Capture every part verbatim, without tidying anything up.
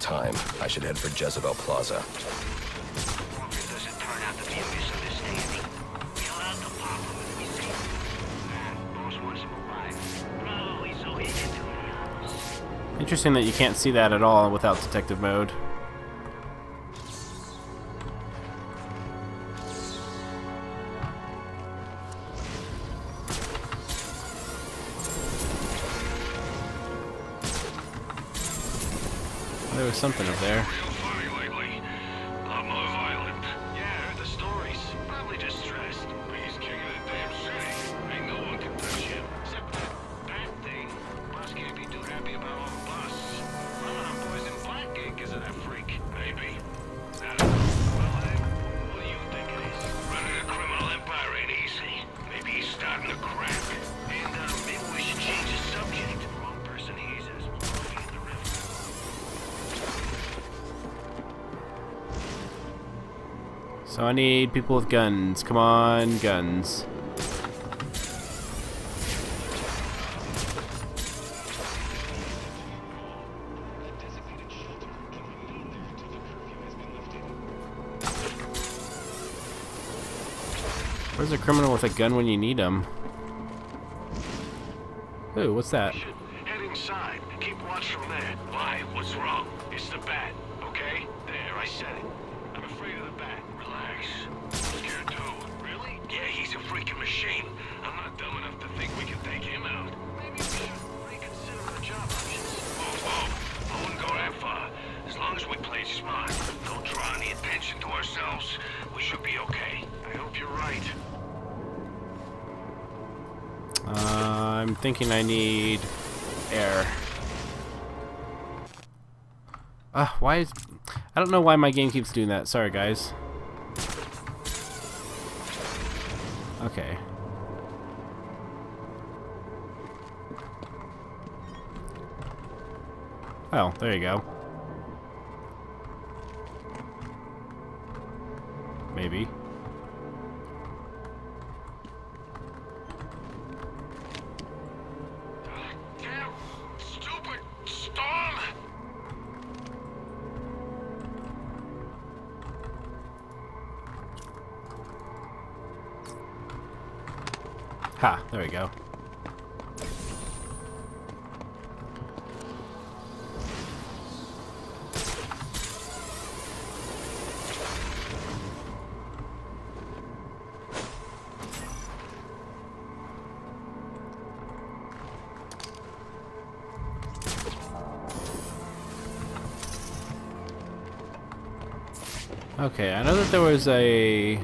time. I should head for Jezebel Plaza. Interesting that you can't see that at all without detective mode. There was something up there. So I need people with guns. Come on, guns. Where's a criminal with a gun when you need him? Ooh, what's that? Head inside. Keep watch from there. Why? What's wrong? It's the bat, okay? There, I said it. I'm afraid of the bat. Relax. I'm scared too. Really? Yeah, he's a freaking machine. I'm not dumb enough to think we can take him out. Maybe we should reconsider our job options. Oh, oh. I wouldn't go that far. As long as we play smart, don't draw any attention to ourselves, we should be okay. I hope you're right. Uh, I'm thinking I need air. Uh, why is... I don't know why my game keeps doing that. Sorry, guys. Okay. Oh, there you go. Maybe. Damn stupid storm! Ha, there we go. Okay, I know that there was a...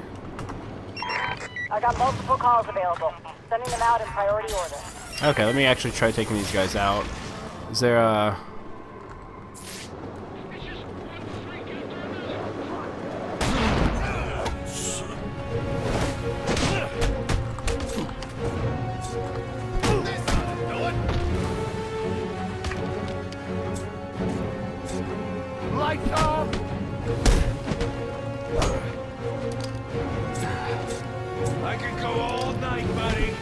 I got multiple calls available. Sending them out in priority order. Okay, let me actually try taking these guys out. Is there a... Lights off! I can go all night, buddy.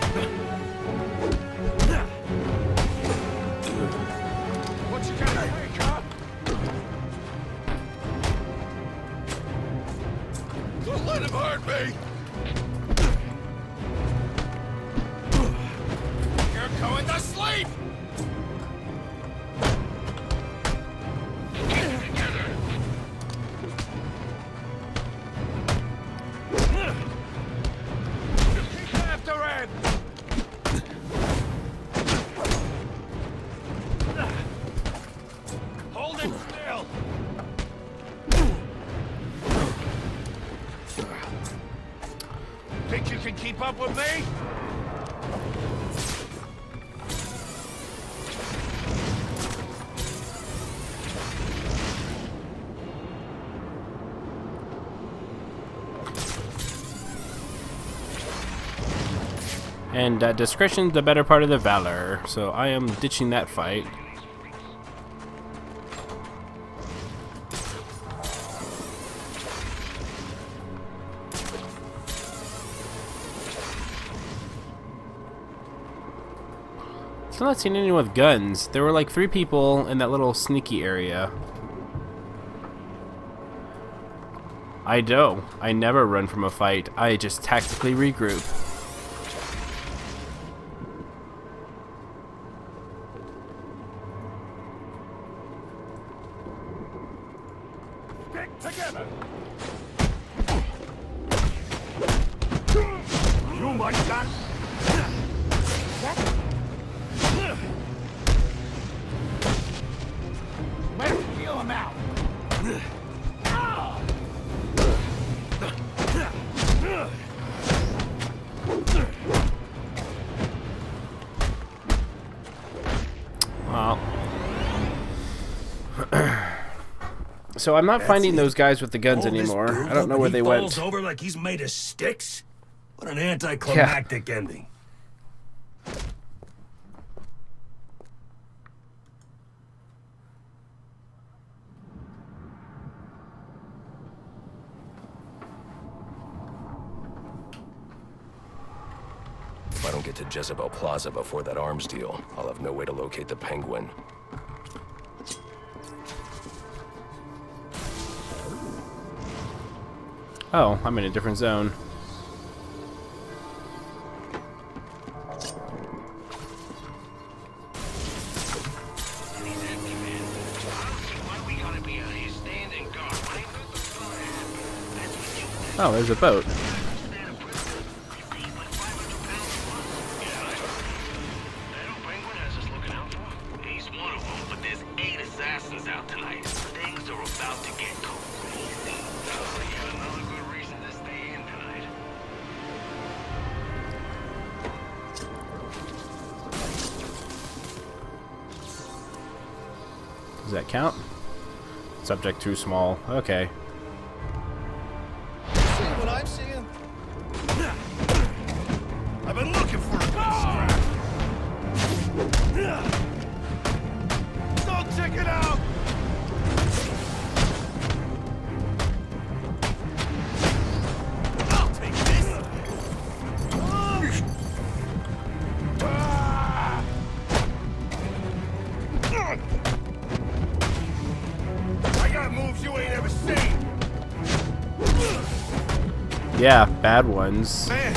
What you gonna take, huh? Don't let him hurt me. You're going to sleep. Think you can keep up with me? And uh, discretion's the better part of the valor, so I am ditching that fight. Still not seeing anyone with guns. There were like three people in that little sneaky area. I know. I never run from a fight. I just tactically regroup. Stick together. You might not. Let's feel him out. Well. So I'm not That's finding it. those guys with the guns All this anymore. I buildup don't know and where he they falls went. over like he's made of sticks. What an anticlimactic ending. If I don't get to Jezebel Plaza before that arms deal, I'll have no way to locate the Penguin. Oh, I'm in a different zone. Oh, there's a boat. Does that count? Subject too small. Okay. See what I'm seeing? I've been looking for a good scrap. Don't check it out. I'll take this. I got moves you ain't ever seen. Yeah, bad ones. Man.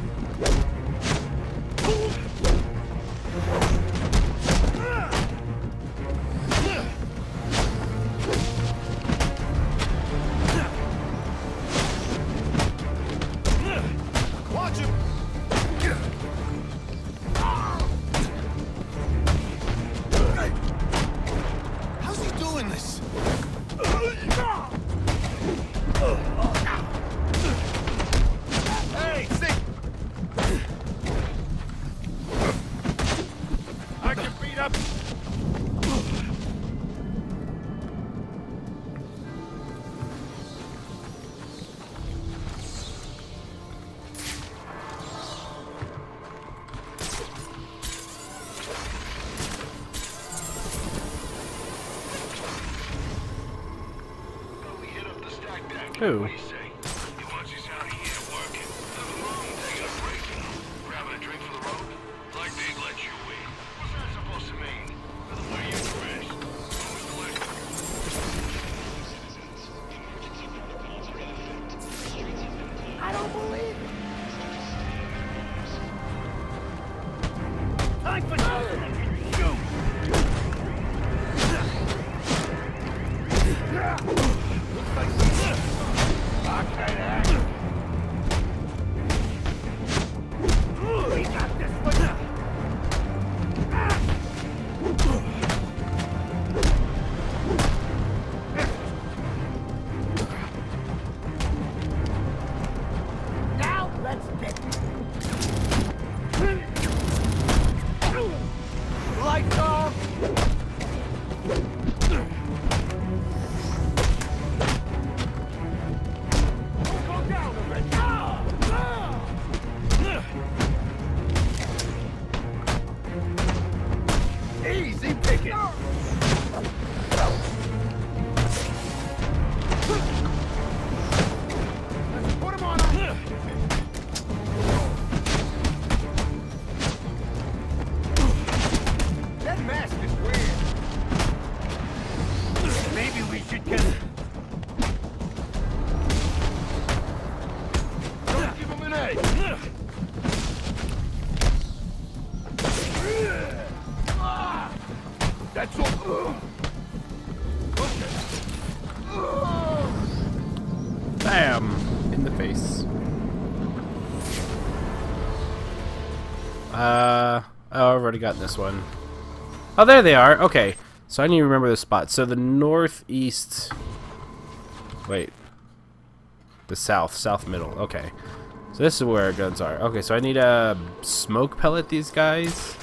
Watch him. How's he doing this? Hey, see. I can beat up. Who? I don't believe it. Time for shoot. Looks like some okay. We got this one. Now let's get Lights off. Go down. Bam! In the face. Uh, oh, I've already got this one. Oh, there they are. Okay, so I need to remember the spot. So the northeast. Wait. The south, south middle. Okay. So this is where our guns are. Okay, so I need a smoke pellet these guys.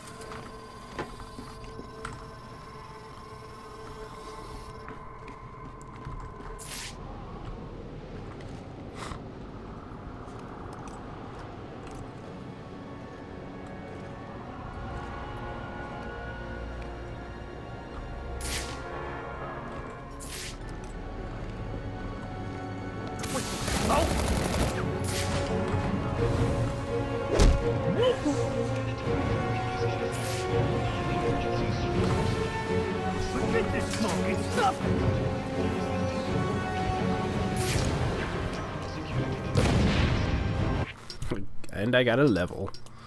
And I got a level.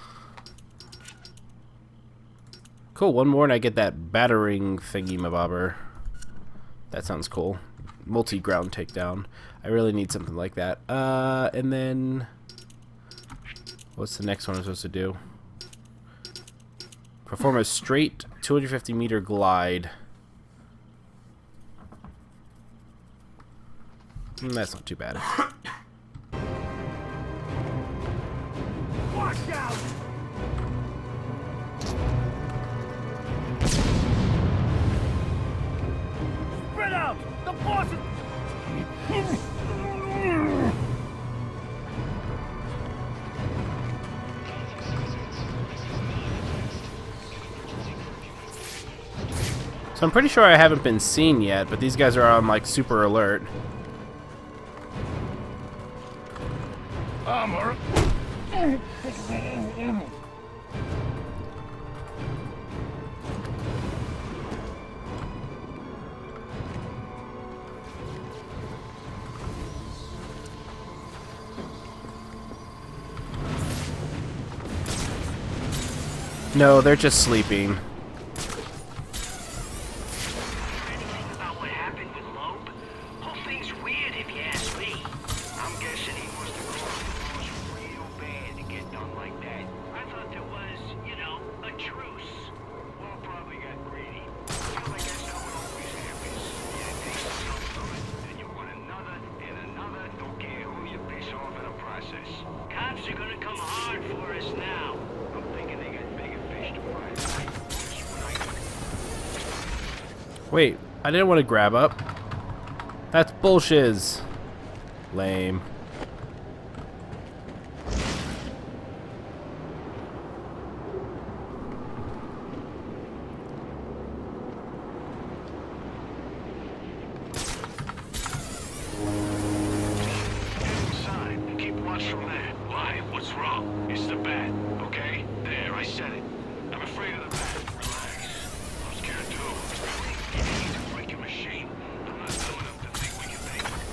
Cool, one more and I get that battering thingy-mabobber. That sounds cool. Multi-ground takedown. I really need something like that. Uh, and then... What's the next one I'm supposed to do? Perform a straight two hundred fifty meter glide. Mm, that's not too bad. Watch out! Spread out! The boss is... So I'm pretty sure I haven't been seen yet, but these guys are on like super alert. Armor. No, they're just sleeping. About what happened with Loeb? Whole thing's weird if you ask me. I'm guessing he must have caused real bad to get done like that. I thought there was, you know, a truce. Well, probably got greedy. Feel like that's how it always happens. You take something from it, then you want another and another. Don't care who you piss off in the process. Cops are gonna come hard for us now. I'm thinking they got bigger fish to fry tonight. Wait, I didn't want to grab up. That's bullshiz. Lame. Inside. Keep watch from there. Why? What's wrong? It's the bat. Okay? There, I said it. I'm afraid of the bat. Relax. I'm scared too. Really? He's a freaking machine. I'm not dumb enough to think we can take him.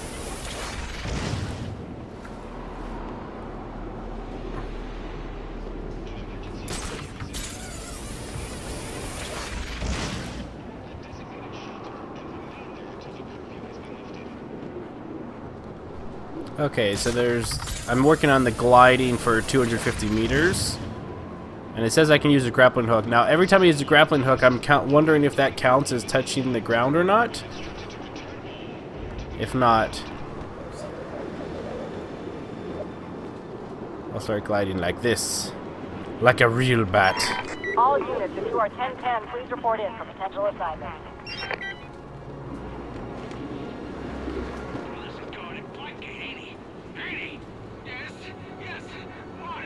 Okay, so there's... I'm working on the gliding for two hundred fifty meters. And it says I can use a grappling hook. Now, every time I use a grappling hook, I'm count wondering if that counts as touching the ground or not. If not... I'll start gliding like this. Like a real bat. All units, if you are ten ten, please report in for potential assignment. This is going in blanket, ain't he? Ain't he? Yes, yes. Why?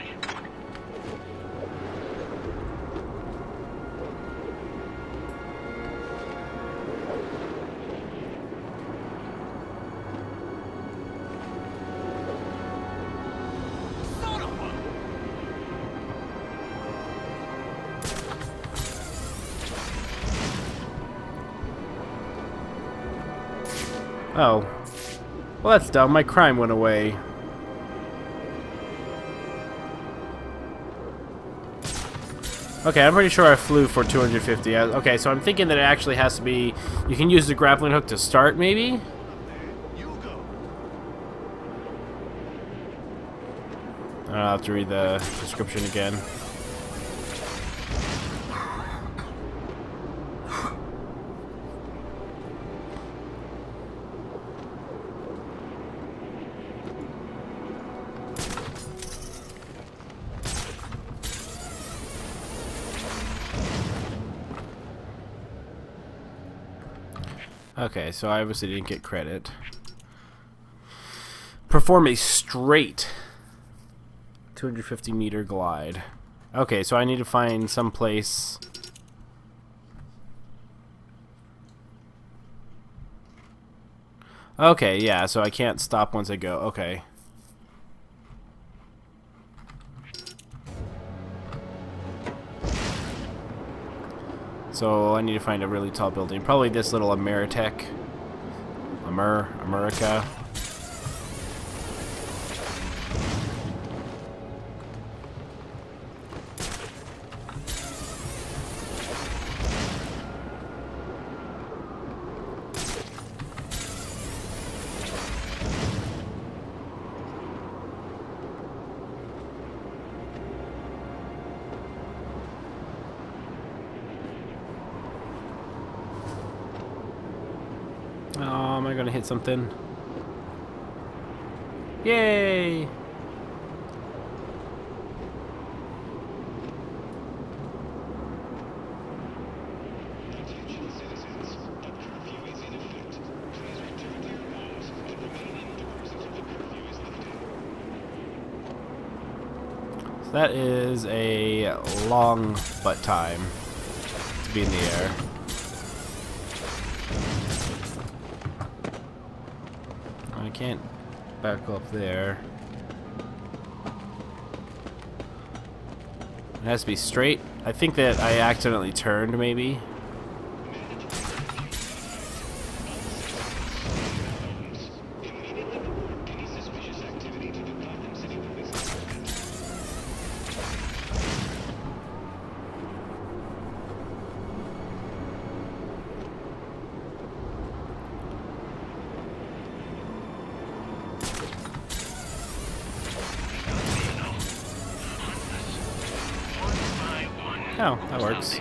Son of a... Oh. Well, that's dumb. My crime went away. Okay, I'm pretty sure I flew for two hundred fifty. I- Okay, so I'm thinking that it actually has to be... You can use the grappling hook to start, maybe? You go. I'll have to read the description again. Okay, so I obviously didn't get credit. Perform a straight two hundred fifty meter glide. Okay, so I need to find some place. Okay, yeah, so I can't stop once I go. Okay. So I need to find a really tall building. Probably this little Ameritech. Amer America. Oh, am I gonna hit something? Yay! So that is a long butt time to be in the air. I can't back up there. It has to be straight. I think that I accidentally turned, maybe. Oh, that works.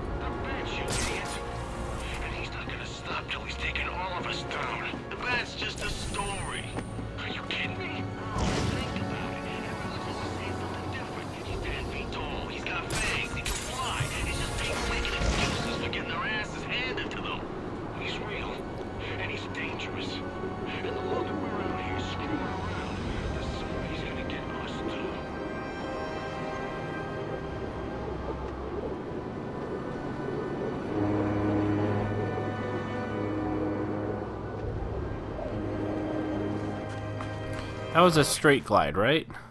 And he's not gonna stop till he's taken all of us down. The bat's just a story. Are you kidding me? Oh, think about it. Everyone's always saying something different. He's ten feet tall. He's got fangs. He can fly. It's just people making excuses for getting their asses handed to them. He's real, and he's dangerous. And the longer we're out here screwing around, the sooner he's gonna get us too. That was a straight glide, right?